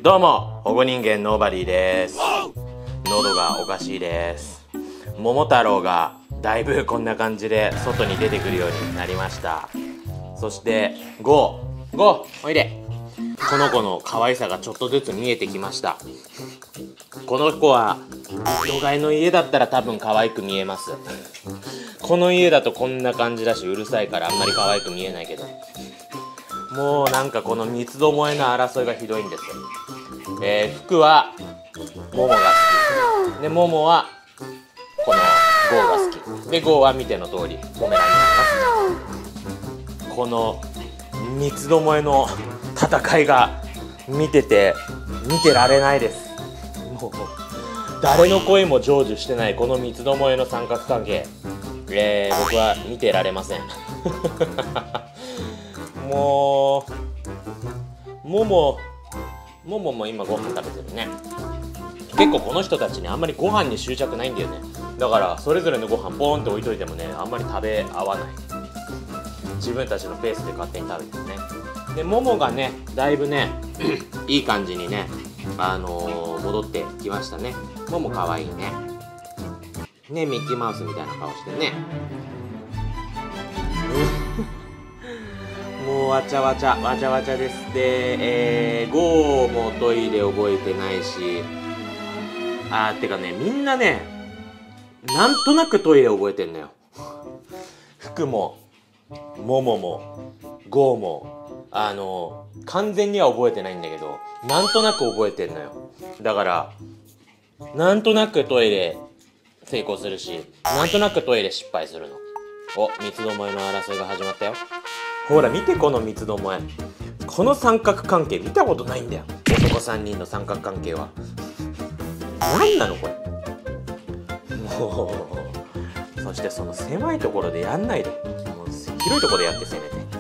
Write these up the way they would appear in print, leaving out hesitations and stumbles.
どうも、保護人間ノーバディです。喉がおかしいです。桃太郎がだいぶこんな感じで外に出てくるようになりました。そしてゴーおいで。この子の可愛さがちょっとずつ見えてきました。この子は都会の家だったら多分可愛く見えます。この家だとこんな感じだし、うるさいからあんまり可愛く見えないけど、もうなんかこの三つどもえの争いがひどいんです。服はモモが好きで、モモはこのゴーが好きで、ゴーは見ての通りポメラニアンが好き。この三つどもえの戦いが見てられないです。もう誰の声も成就してないこの三つどもえの三角関係、僕は見てられません。もうモモも今ご飯食べてるね。結構この人たちね、あんまりご飯に執着ないんだよね。だからそれぞれのご飯ポーンって置いといてもね、あんまり食べ合わない。自分たちのペースで勝手に食べてるね。でモモがね、だいぶねいい感じにね、戻ってきましたね。モモかわいいね。ね、ミッキーマウスみたいな顔してね。もうわちゃわちゃです。で、ゴーもトイレ覚えてないし、てかね、みんなね、なんとなくトイレ覚えてんのよ。服もモモもゴーも完全には覚えてないんだけど、なんとなく覚えてんのよ。だからなんとなくトイレ成功するし、なんとなくトイレ失敗するの。お、三つどもえの争いが始まったよ。ほら見て、この三つどもえ。この三角関係見たことないんだよ。男3人の三角関係は何なのこれ。もうそしてその狭いところでやんないで、もう広いところでやって、せめ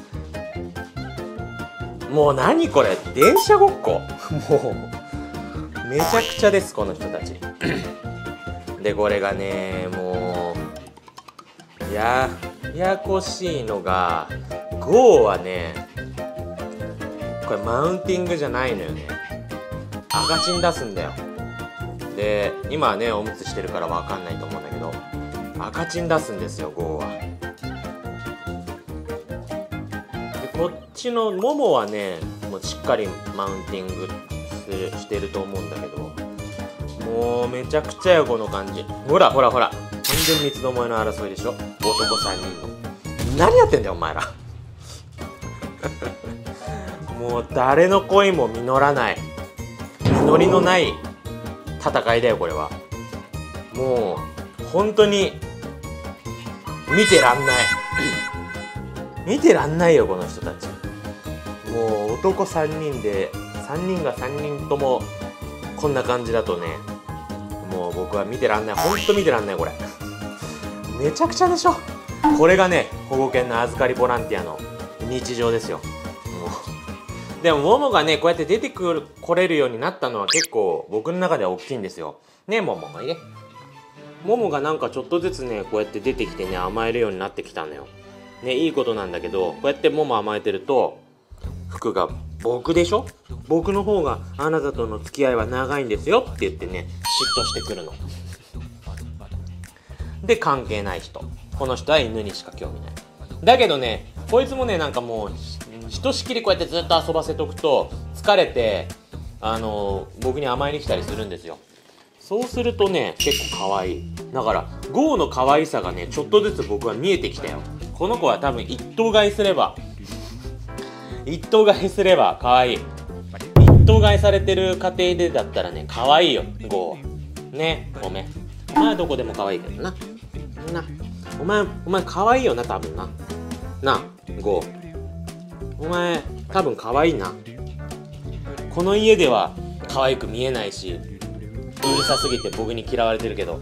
て。もう何これ、電車ごっこ。もうめちゃくちゃです、この人たち。でこれがね、もうややこしいのが、ゴーはね、これマウンティングじゃないのよね。赤チン出すんだよ。で今はねおむつしてるから分かんないと思うんだけど、赤チン出すんですよ、ゴーは。でこっちのモモはね、もうしっかりマウンティングしてると思うんだけど、もうめちゃくちゃよこの感じ。ほら完全に三つどもえの争いでしょ、男3人の。何やってんだよお前ら。もう誰の恋も実らない、実りのない戦いだよこれは。もう本当に見てらんないよこの人たち。もう男3人で3人が3人ともこんな感じだとね、もう僕は見てらんない。ほんと見てらんない。これめちゃくちゃでしょ。これがね、保護犬の預かりボランティアの日常ですよ。でもモモがね、こうやって出てこれるようになったのは結構僕の中では大きいんですよ。ね、モモね。モモがなんかちょっとずつね、こうやって出てきてね、甘えるようになってきたのよ。ね、いいことなんだけど、こうやってモモ甘えてると、服が僕でしょ、僕の方があなたとの付き合いは長いんですよって言ってね、嫉妬してくるの。で、関係ない人。この人は犬にしか興味ない。だけどね、こいつもね、なんかもうひとしきりこうやってずっと遊ばせとくと疲れて、僕に甘えに来たりするんですよ。そうするとね、結構可愛い。だからゴーの可愛さがね、ちょっとずつ僕は見えてきたよ。この子は多分一頭買いすれば可愛い。一頭買いされてる家庭でだったらね、可愛いよゴーね。ごめん、お前はどこでも可愛いけどな。お前可愛いよな、多分なゴー。お前多分可愛いな。この家では可愛く見えないし、うるさすぎて僕に嫌われてるけど。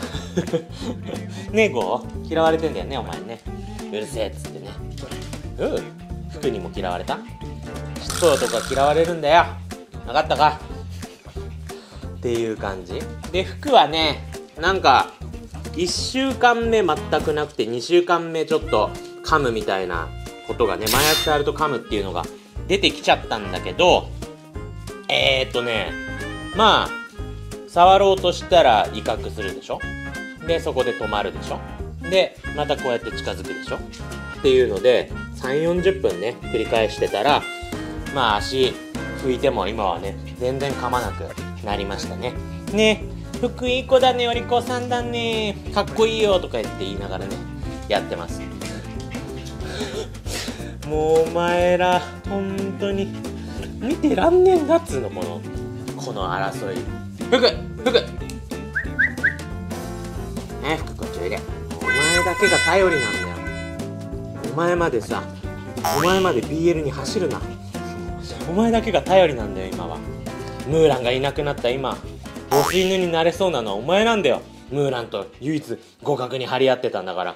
ねえゴー、嫌われてんだよねお前ね。うるせえっつってね。服にも嫌われた。人とか嫌われるんだよ、分かったかっていう感じで、服はね、なんか1週間目全くなくて、2週間目ちょっと噛むみたいなことがね、麻薬触ると噛むっていうのが出てきちゃったんだけど、 まあ触ろうとしたら威嚇するでしょ。でそこで止まるでしょ。でまたこうやって近づくでしょっていうので3、40分ね繰り返してたら、まあ足拭いても今はね全然噛まなくなりましたね。ね、服いい子だね、お利口さんだね、かっこいいよとか言いながらねやってます。もうお前ら本当に見てらんねえんだっつうの、この争い。服ね、服こっちおいで。お前だけが頼りなんだよ。お前まで BL に走るな。お前だけが頼りなんだよ今は。ムーランがいなくなった今、ボス犬になれそうなのはお前なんだよ。ムーランと唯一互角に張り合ってたんだから。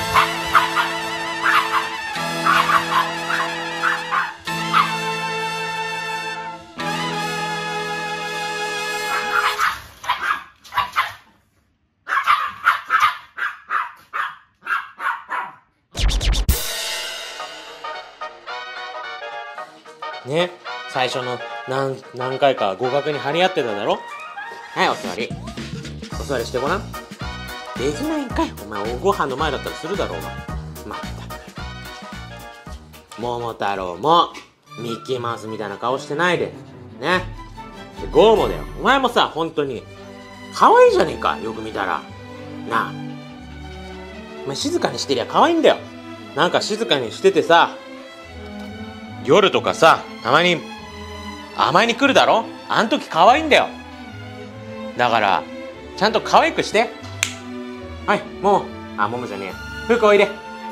ね、最初の何回か互角に張り合ってただろ。はい、お座りしてごらん。できないんかいお前。ご飯の前だったらするだろうが。まったく桃太郎もミッキーマウスみたいな顔してないでね。でゴーもだよ、お前もさ本当に可愛いじゃねえか、よく見たらなあ。お前静かにしてりゃ可愛いんだよ。なんか静かにしててさ、夜とかさたまに甘えに来るだろ。あん時可愛いんだよ。だからちゃんと可愛くして。はい、ももじゃねえや、服おいで。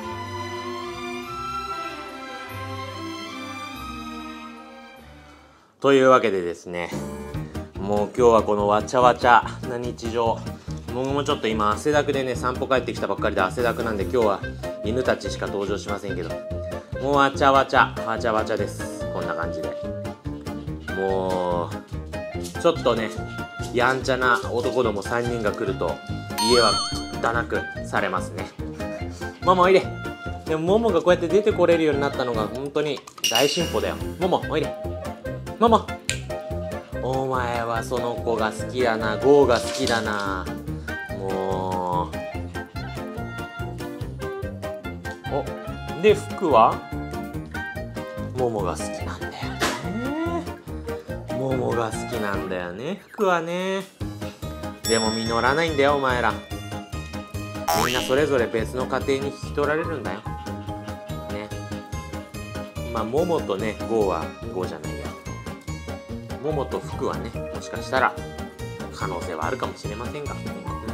というわけでですね、もう今日はこのわちゃわちゃな日常、僕もちょっと今汗だくでね、散歩帰ってきたばっかりで汗だくなんで、今日は犬たちしか登場しませんけど、もうわちゃわちゃです。こんな感じでもうちょっとねやんちゃな男ども3人が来ると家はだなくされますね。ももおいで。でもももがこうやって出てこれるようになったのが本当に大進歩だよ。ももおいで。もも、お前はその子が好きやな、ゴーが好きだな。もうおで服はももが好きなんだよね。ももが好きなんだよね、服はね。でも実らないんだよお前ら。みんなそれぞれ別の家庭に引き取られるんだよね。まあももとねゴーはゴーじゃないや、ももと服はねもしかしたら可能性はあるかもしれませんが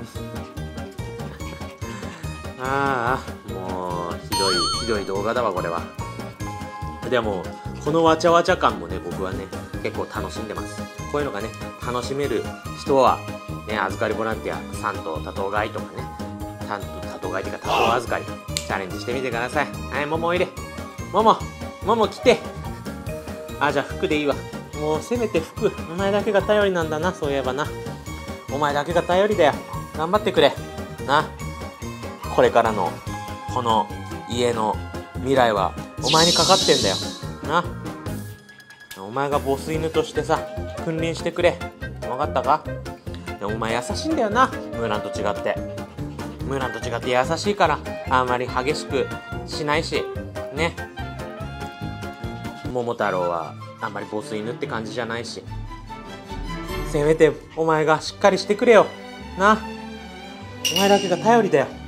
ああ、もうひどい動画だわこれは。でもこのわちゃわちゃ感もね僕はね結構楽しんでます。こういうのがね楽しめる人はね、預かりボランティア3頭多頭飼いとかね、多頭飼いっていうか多頭預かりチャレンジしてみてください。はい、ももおいで。もも来て。あ、じゃあ服でいいわ。もうせめて服、お前だけが頼りなんだな。そういえばな、お前だけが頼りだよ。頑張ってくれな。これからのこの家の未来はお前にかかってんだよな。お前がボス犬としてさ君臨してくれ。分かったか。お前優しいんだよな、ムーランと違って。ムーランと違って優しいからあんまり激しくしないしね。桃太郎はあんまりボス犬って感じじゃないし、せめてお前がしっかりしてくれよな。お前だけが頼りだよ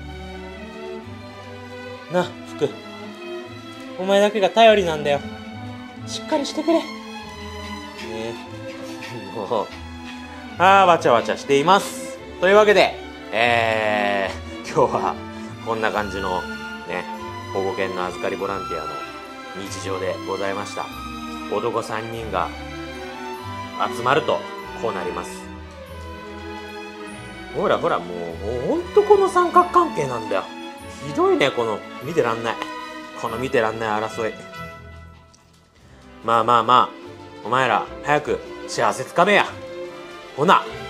な。福、お前だけが頼りなんだよ。しっかりしてくれね。もうわちゃわちゃしています。というわけで今日はこんな感じのね保護犬の預かりボランティアの日常でございました。男3人が集まるとこうなります。ほらもうほんとこの三角関係なんだよ。ひどいね、この見てらんない争い。まあお前ら早く幸せつかめや。ほな。